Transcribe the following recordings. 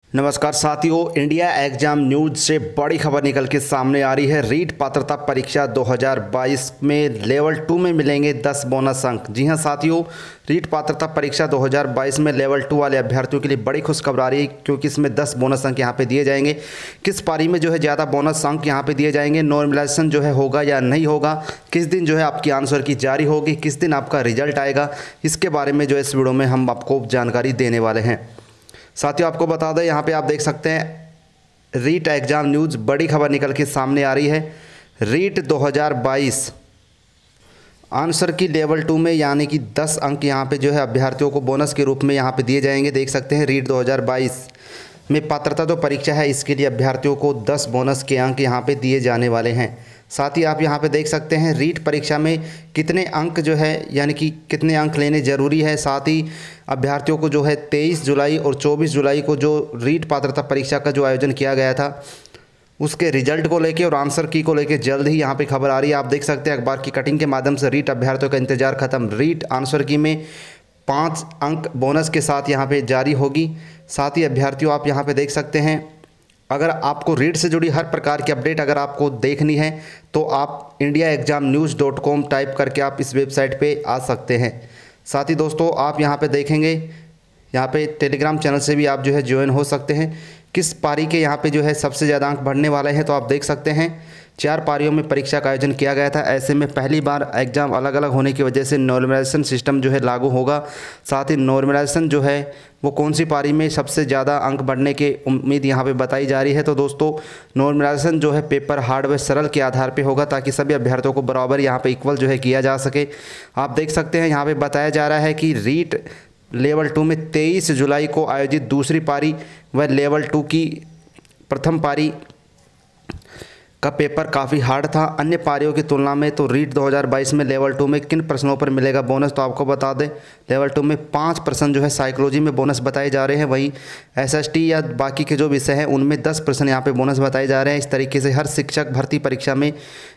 नमस्कार साथियों, India exam news से बड़ी खबर निकल के सामने आ रही है। रीट पात्रता परीक्षा 2022 में लेवल 2 में मिलेंगे 10 बोनस अंक। जी हां साथियों, रीट पात्रता परीक्षा 2022 में लेवल 2 वाले अभ्यर्थियों के लिए बड़ी खुशखबर आ रही है, क्योंकि इसमें 10 बोनस अंक यहां पे दिए जाएंगे। किस पारी में जो है ज़्यादा बोनस अंक यहां पे दिए जाएंगे, नॉर्मलाइजेशन जो है होगा या नहीं होगा, किस दिन जो है आपकी आंसर की जारी होगी, किस दिन आपका रिजल्ट आएगा, इसके बारे में जो है इस वीडियो में हम आपको जानकारी देने वाले हैं। साथियों, आपको बता दें, यहाँ पे आप देख सकते हैं रीट एग्जाम न्यूज़ बड़ी खबर निकल के सामने आ रही है। रीट 2022 आंसर की लेवल 2 में यानी कि 10 अंक यहाँ पे जो है अभ्यर्थियों को बोनस के रूप में यहाँ पे दिए जाएंगे। देख सकते हैं रीट 2022 में पात्रता जो परीक्षा है इसके लिए अभ्यर्थियों को 10 बोनस के अंक यहाँ पे दिए जाने वाले हैं। साथ ही आप यहाँ पे देख सकते हैं रीट परीक्षा में कितने अंक जो है यानी कि कितने अंक लेने ज़रूरी है। साथ ही अभ्यर्थियों को जो है 23 जुलाई और 24 जुलाई को जो रीट पात्रता परीक्षा का जो आयोजन किया गया था उसके रिजल्ट को लेके और आंसर की को लेके जल्द ही यहाँ पे खबर आ रही है। आप देख सकते हैं अखबार की कटिंग के माध्यम से रीट अभ्यर्थियों का इंतजार खत्म। रीट आंसर की में 5 अंक बोनस के साथ यहाँ पे जारी होगी। साथ ही अभ्यर्थियों, आप यहाँ पे देख सकते हैं, अगर आपको रीट से जुड़ी हर प्रकार की अपडेट अगर आपको देखनी है तो आप indiaexamnews.com टाइप करके आप इस वेबसाइट पे आ सकते हैं। साथ ही दोस्तों, आप यहाँ पे देखेंगे, यहाँ पे टेलीग्राम चैनल से भी आप जो है ज्वाइन हो सकते हैं। किस पारी के यहाँ पे जो है सबसे ज़्यादा अंक बढ़ने वाले हैं तो आप देख सकते हैं 4 पारियों में परीक्षा का आयोजन किया गया था। ऐसे में पहली बार एग्ज़ाम अलग अलग होने की वजह से नॉर्मलाइजेशन सिस्टम जो है लागू होगा। साथ ही नॉर्मलाइजेशन जो है वो कौन सी पारी में सबसे ज़्यादा अंक बढ़ने की उम्मीद यहाँ पे बताई जा रही है। तो दोस्तों, नॉर्मलाइजेशन जो है पेपर हार्ड व सरल के आधार पे होगा, ताकि सभी अभ्यर्थियों को बराबर यहाँ पे इक्वल जो है किया जा सके। आप देख सकते हैं यहाँ पे बताया जा रहा है कि रीट लेवल 2 में 23 जुलाई को आयोजित दूसरी पारी व लेवल 2 की प्रथम पारी का पेपर काफ़ी हार्ड था अन्य पारियों की तुलना में। तो रीट 2022 में लेवल 2 में किन प्रश्नों पर मिलेगा बोनस, तो आपको बता दें लेवल 2 में 5 प्रश्न जो है साइकोलॉजी में बोनस बताए जा रहे हैं। वहीं एसएसटी या बाकी के जो विषय हैं उनमें 10 प्रश्न यहाँ पे बोनस बताए जा रहे हैं। इस तरीके से हर शिक्षक भर्ती परीक्षा में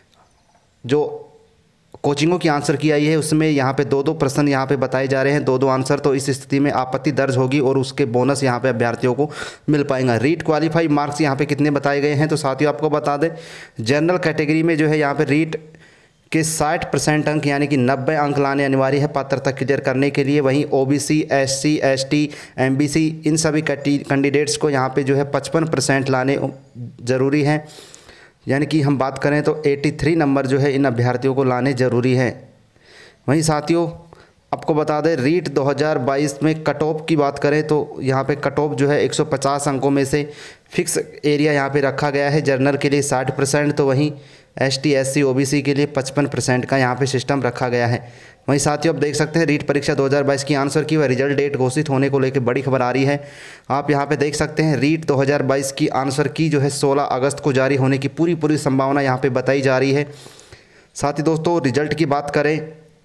जो कोचिंगों की आंसर की आई है उसमें यहाँ पे 2-2 प्रश्न यहाँ पे बताए जा रहे हैं, 2-2 आंसर। तो इस स्थिति में आपत्ति दर्ज होगी और उसके बोनस यहाँ पे अभ्यर्थियों को मिल पाएगा। रीट क्वालिफाई मार्क्स यहाँ पे कितने बताए गए हैं, तो साथियों आपको बता दें जनरल कैटेगरी में जो है यहाँ पे रीट के 60% अंक यानी कि 90 अंक लाने अनिवार्य है पात्रता क्लियर करने के लिए। वहीं ओबीसी, एससी, एसटी, एमबीसी इन सभी कैंडिडेट्स को यहाँ पर जो है 55% लाने ज़रूरी हैं। यानी कि हम बात करें तो 83 नंबर जो है इन अभ्यर्थियों को लाने ज़रूरी हैं। वहीं साथियों आपको बता दें रीट 2022 में कट ऑफ की बात करें तो यहाँ पे कट ऑफ जो है 150 अंकों में से फिक्स एरिया यहाँ पे रखा गया है। जनरल के लिए 60%, तो वहीं एसटी, एससी, ओबीसी के लिए 55% का यहाँ पे सिस्टम रखा गया है। वहीं साथियों आप देख सकते हैं रीट परीक्षा 2022 की आंसर की व रिजल्ट डेट घोषित होने को लेकर बड़ी खबर आ रही है। आप यहाँ पे देख सकते हैं रीट 2022 की आंसर की जो है 16 अगस्त को जारी होने की पूरी संभावना यहाँ पे बताई जा रही है। साथ ही दोस्तों, रिजल्ट की बात करें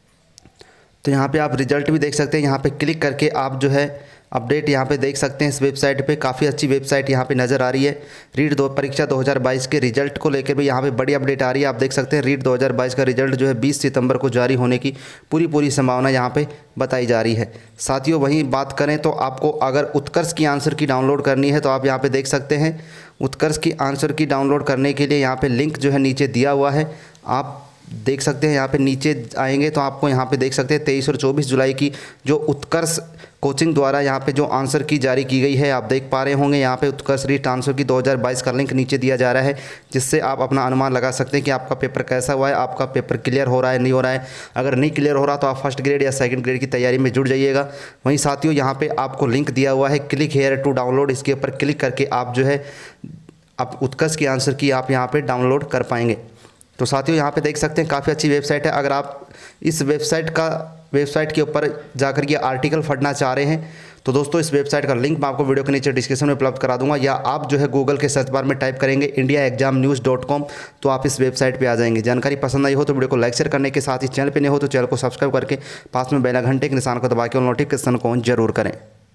तो यहाँ पे आप रिजल्ट भी देख सकते हैं। यहाँ पे क्लिक करके आप जो है अपडेट यहाँ पे देख सकते हैं। इस वेबसाइट पे काफ़ी अच्छी वेबसाइट यहाँ पे नज़र आ रही है। रीट परीक्षा 2022 के रिजल्ट को लेकर भी यहाँ पे बड़ी अपडेट आ रही है। आप देख सकते हैं रीट 2022 का रिजल्ट जो है 20 सितंबर को जारी होने की पूरी संभावना यहाँ पे बताई जा रही है। साथियों, वहीं बात करें तो आपको अगर उत्कर्ष की आंसर की डाउनलोड करनी है तो आप यहाँ पर देख सकते हैं उत्कर्ष की आंसर की डाउनलोड करने के लिए यहाँ पर लिंक जो है नीचे दिया हुआ है। आप देख सकते हैं यहाँ पे नीचे आएंगे तो आपको यहाँ पे देख सकते हैं 23 और 24 जुलाई की जो उत्कर्ष कोचिंग द्वारा यहाँ पे जो आंसर की जारी की गई है आप देख पा रहे होंगे। यहाँ पे उत्कर्ष रीट आंसर की 2022 का लिंक नीचे दिया जा रहा है, जिससे आप अपना अनुमान लगा सकते हैं कि आपका पेपर कैसा हुआ है, आपका पेपर क्लियर हो रहा है नहीं हो रहा है। अगर नहीं क्लियर हो रहा तो आप फर्स्ट ग्रेड या सेकंड ग्रेड की तैयारी में जुड़ जाइएगा। वहीं साथियों यहाँ पर आपको लिंक दिया हुआ है क्लिक हेयर टू डाउनलोड, इसके ऊपर क्लिक करके आप जो है आप उत्कर्ष की आंसर की आप यहाँ पर डाउनलोड कर पाएंगे। तो साथियों यहाँ पे देख सकते हैं काफ़ी अच्छी वेबसाइट है। अगर आप इस वेबसाइट के ऊपर जाकर ये आर्टिकल पढ़ना चाह रहे हैं तो दोस्तों इस वेबसाइट का लिंक मैं आपको वीडियो के नीचे डिस्क्रिप्शन में उपलब्ध करा दूंगा, या आप जो है गूगल के सर्च बार में टाइप करेंगे indiaexamnews.com तो आप इस वेबसाइट पे आ जाएंगे। जानकारी पसंद आई हो तो वीडियो को लाइक शेयर करने के साथ ही चैनल पर नहीं हो तो चैनल को सब्सक्राइब करके पास में बेल घंटे के निशान को दबा के नोटिफिकेशन को ऑन जरूर करें।